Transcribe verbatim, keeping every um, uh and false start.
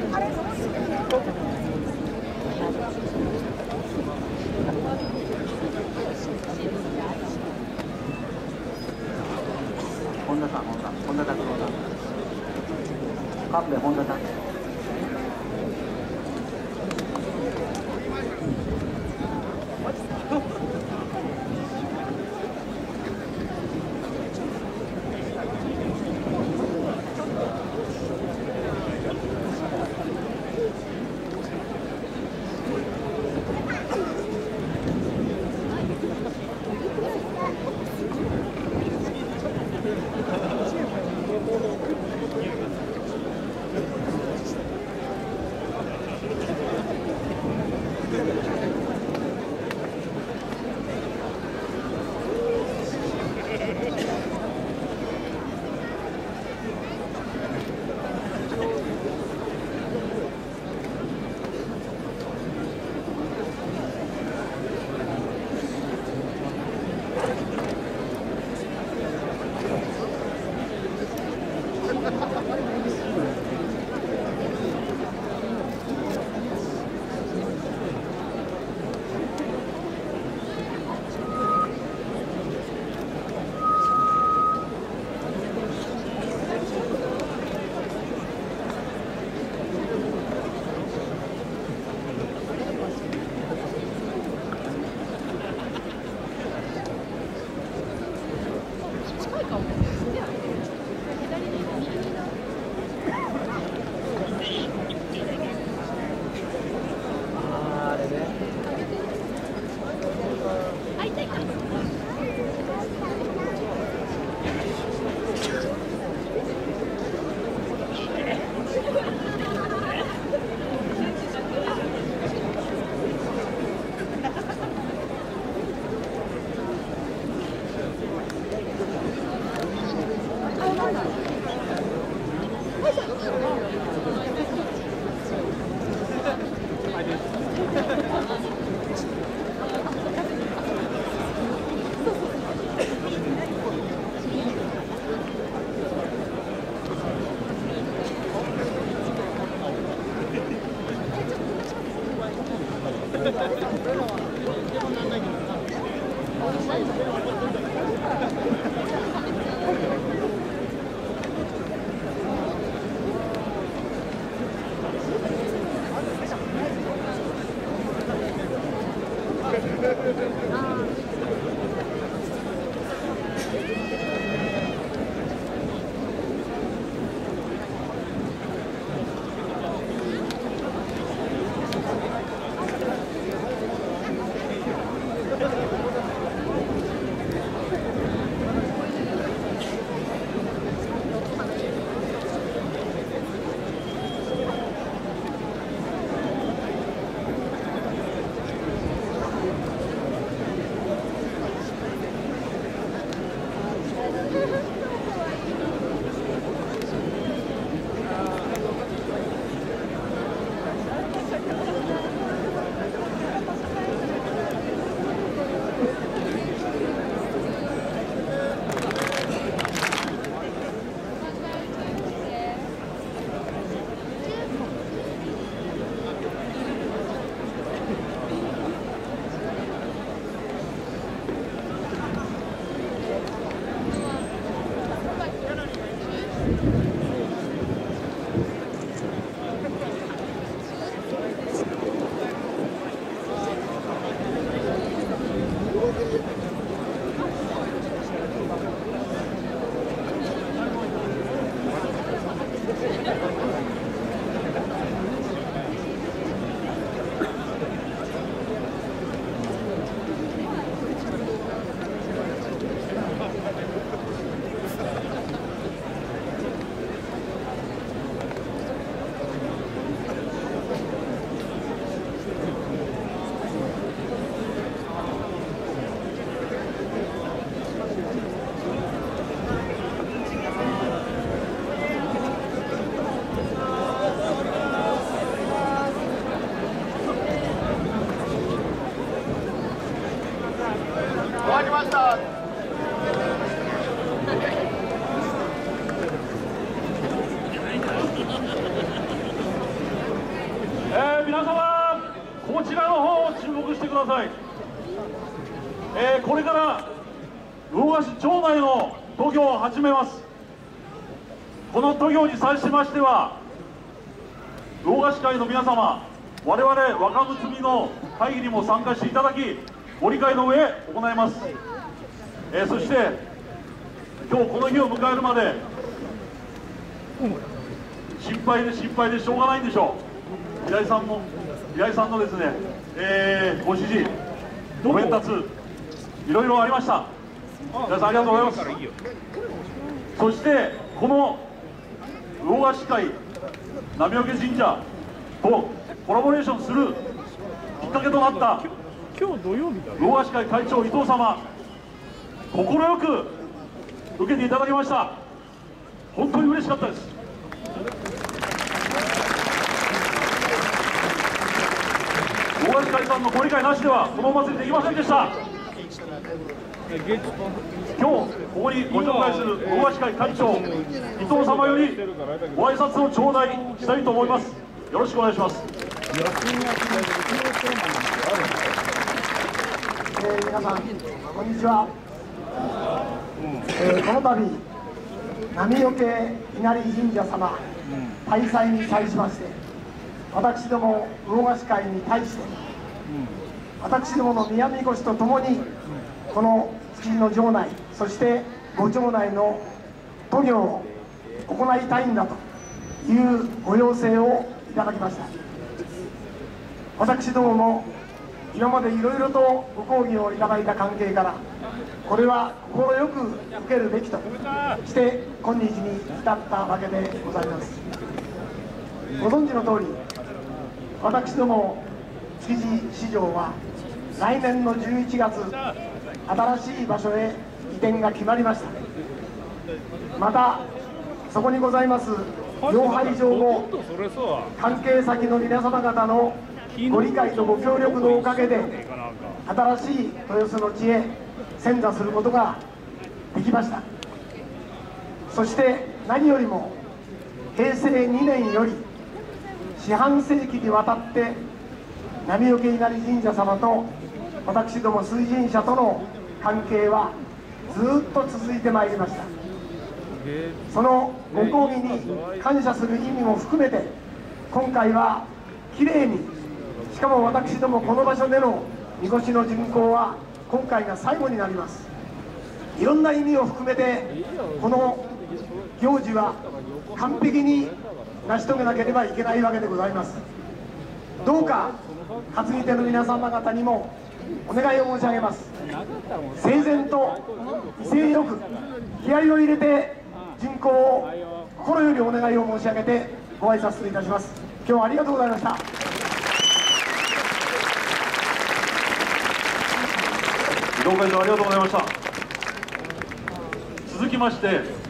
本田さん、本田、本田拓郎さん。神戸本田拓郎。 目してください。えー、これから魚河市町内の渡御を始めます。この渡御に際しましては、魚河市会の皆様、我々若結びの会議にも参加していただき、ご理解の上行います。えー、そして今日この日を迎えるまで心配で心配でしょうがないんでしょう。平井さんも平井さんのですね、えー、ご指示ご鞭達いろいろありました。皆さんありがとうございます。そしてこの魚河市会波除神社とコラボレーションするきっかけとなった今日土曜日だね。 魚河市会会長伊藤様、快く受けていただきました。本当に嬉しかったです。魚河市会さんのご理解なしではこのお祭りできませんでした。今日ここにご紹介する魚河市会会長伊藤様よりご挨拶を頂戴したいと思います。よろしくお願いします。 えー、皆さんこんにちは。えー、この度波除稲荷神社様大祭に際しまして、私ども魚河市会に対して、私どもの宮神輿とともにこの築地の城内、そしてご町内の渡御を行いたいんだというご要請をいただきました。私どもも今までいろいろとご講義をいただいた関係から、これは快く受けるべきとして今日に至ったわけでございます。ご存知の通り、私ども築地市場は来年のじゅういちがつ、新しい場所へ移転が決まりました。またそこにございます養廃場も関係先の皆様方のご理解とご協力のおかげで、新しい豊洲の地へ遷座することができました。そして何よりもへいせいにねんより四半世紀にわたって波除稲荷神社様と私ども水神社との関係はずっと続いてまいりました。そのご講義に感謝する意味も含めて、今回はきれいに、しかも私どもこの場所でのみこしの巡行は今回が最後になります。いろんな意味を含めてこの行事は完璧に成し遂げなければいけないわけでございます。どうか担ぎ手の皆様方にもお願いを申し上げます。整然と威勢よく気合を入れて巡行を心よりお願いを申し上げてご挨拶といたします。今日はありがとうございました。 伊藤会長ありがとうございました。続きまして